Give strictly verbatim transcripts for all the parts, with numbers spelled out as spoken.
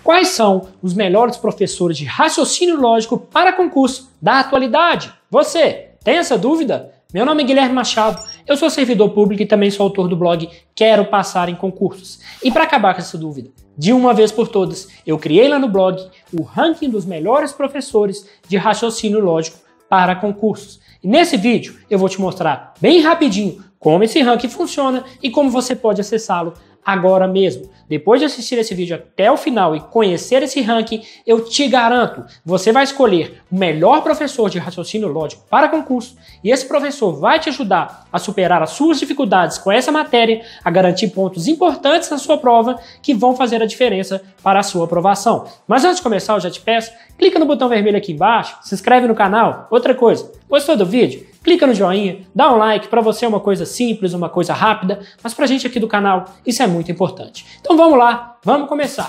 Quais são os melhores professores de raciocínio lógico para concurso da atualidade? Você tem essa dúvida? Meu nome é Guilherme Machado, eu sou servidor público e também sou autor do blog Quero Passar em Concursos. E para acabar com essa dúvida, de uma vez por todas, eu criei lá no blog o ranking dos melhores professores de raciocínio lógico para concursos. E nesse vídeo eu vou te mostrar bem rapidinho como esse ranking funciona e como você pode acessá-lo agora mesmo. Depois de assistir esse vídeo até o final e conhecer esse ranking, eu te garanto, você vai escolher o melhor professor de raciocínio lógico para concurso e esse professor vai te ajudar a superar as suas dificuldades com essa matéria, a garantir pontos importantes na sua prova que vão fazer a diferença para a sua aprovação. Mas antes de começar, eu já te peço, clica no botão vermelho aqui embaixo, se inscreve no canal. Outra coisa, gostou do vídeo? Clica no joinha, dá um like, para você é uma coisa simples, uma coisa rápida, mas pra gente aqui do canal isso é muito importante. Então vamos lá, vamos começar.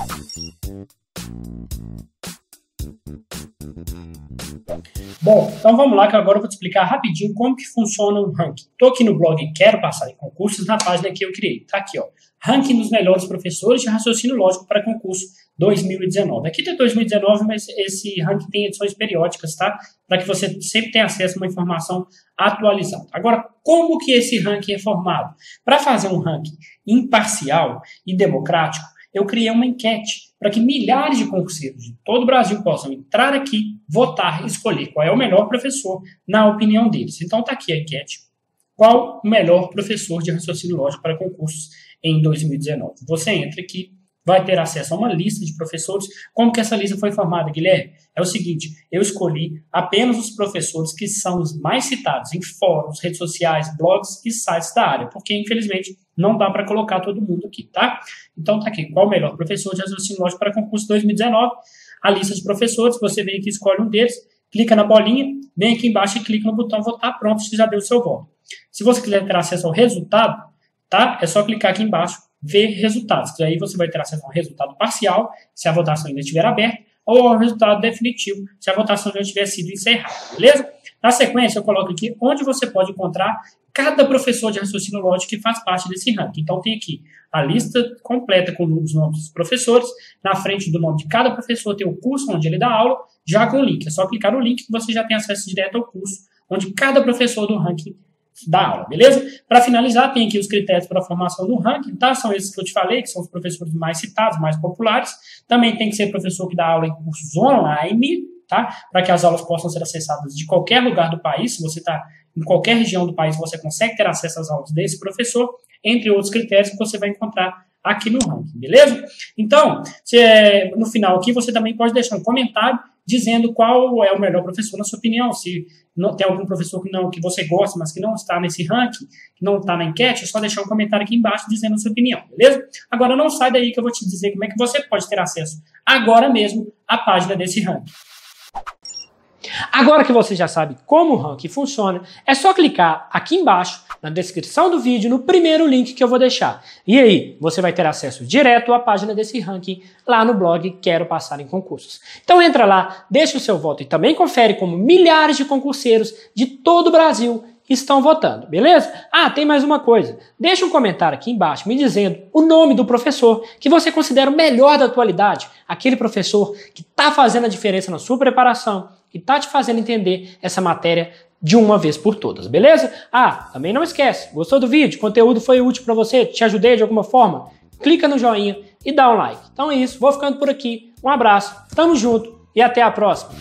Bom, então vamos lá que agora eu vou te explicar rapidinho como que funciona um ranking. Estou aqui no blog Quero Passar em Concursos, na página que eu criei. Tá aqui, ó. Ranking dos melhores professores de raciocínio lógico para concurso dois mil e dezenove. Aqui tem dois mil e dezenove, mas esse ranking tem edições periódicas, tá? Para que você sempre tenha acesso a uma informação atualizada. Agora, como que esse ranking é formado? Para fazer um ranking imparcial e democrático, eu criei uma enquete para que milhares de concurseiros de todo o Brasil possam entrar aqui, votar e escolher qual é o melhor professor na opinião deles. Então tá aqui a enquete. Qual o melhor professor de raciocínio lógico para concursos em dois mil e dezenove? Você entra aqui, vai ter acesso a uma lista de professores. Como que essa lista foi formada, Guilherme? É o seguinte, eu escolhi apenas os professores que são os mais citados em fóruns, redes sociais, blogs e sites da área, porque infelizmente não dá para colocar todo mundo aqui, tá? Então tá aqui, qual o melhor professor de raciocínio lógico para concurso dois mil e dezenove? A lista de professores, você vem aqui, escolhe um deles, clica na bolinha, vem aqui embaixo e clica no botão votar, pronto, você já deu o seu voto. Se você quiser ter acesso ao resultado, tá? É só clicar aqui embaixo, ver resultados. Aí você vai ter acesso ao resultado parcial, se a votação ainda estiver aberta, ou ao resultado definitivo, se a votação já tiver sido encerrada, beleza? Na sequência, eu coloco aqui onde você pode encontrar cada professor de raciocínio lógico que faz parte desse ranking. Então, tem aqui a lista completa com os nomes dos professores. Na frente do nome de cada professor tem o curso onde ele dá aula, já com o link. É só clicar no link que você já tem acesso direto ao curso, onde cada professor do ranking da aula, beleza? Para finalizar, tem aqui os critérios para a formação do ranking, tá? São esses que eu te falei, que são os professores mais citados, mais populares. Também tem que ser professor que dá aula em cursos online, tá? Para que as aulas possam ser acessadas de qualquer lugar do país. Se você está em qualquer região do país, você consegue ter acesso às aulas desse professor, entre outros critérios que você vai encontrar aqui no ranking, beleza? Então, se, é, no final aqui, você também pode deixar um comentário dizendo qual é o melhor professor na sua opinião. Se não, tem algum professor que, não, que você gosta, mas que não está nesse ranking, que não está na enquete, é só deixar um comentário aqui embaixo dizendo a sua opinião, beleza? Agora não sai daí que eu vou te dizer como é que você pode ter acesso agora mesmo à página desse ranking. Agora que você já sabe como o ranking funciona, é só clicar aqui embaixo, na descrição do vídeo, no primeiro link que eu vou deixar. E aí, você vai ter acesso direto à página desse ranking lá no blog Quero Passar em Concursos. Então entra lá, deixa o seu voto e também confere como milhares de concurseiros de todo o Brasil estão votando, beleza? Ah, tem mais uma coisa. Deixa um comentário aqui embaixo me dizendo o nome do professor que você considera o melhor da atualidade, aquele professor que está fazendo a diferença na sua preparação, que está te fazendo entender essa matéria de uma vez por todas, beleza? Ah, também não esquece, gostou do vídeo? O conteúdo foi útil para você? Te ajudei de alguma forma? Clica no joinha e dá um like. Então é isso, vou ficando por aqui. Um abraço, tamo junto e até a próxima.